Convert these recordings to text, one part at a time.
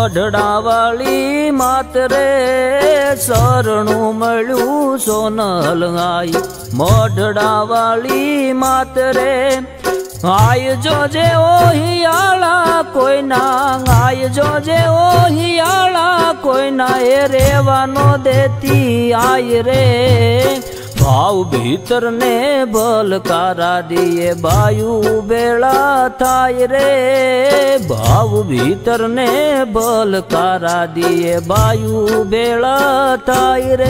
मोढ़ड़ा वाली मात रे शरणु मळ्यु सोनल आई। मोढ़ड़ा वाली मात रे आय जो जे ओ हियाला कोई ना, आय जो जे ओ हियाला कोई ना, ए रेवानो देती आय रे। भाव भीतर ने बलकारा दिए बायु बेड़ा थाय रे। भाव भीतर ने बलकारा दिए बायु बेड़ा थाय रे।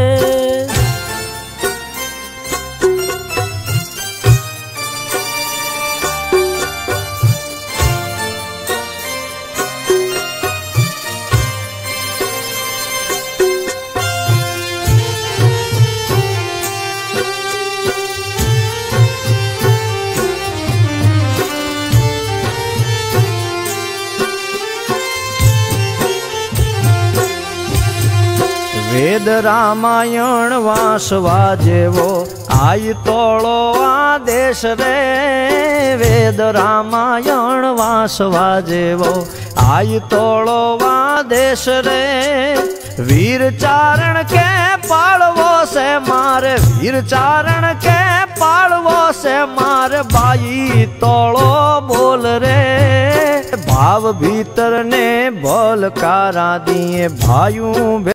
वेद रामायण वासवा जेवो आई तोड़ो आदेश रे। वेद रामायण वासवा जेवो आई तोड़ो आदेश रे। वीर चारण के पालवो से मारे, वीर चारण के पालवो से मारे, बाई तोड़ो बोल रे। भाव भीतर ने बोल कारा दिए भाइयों।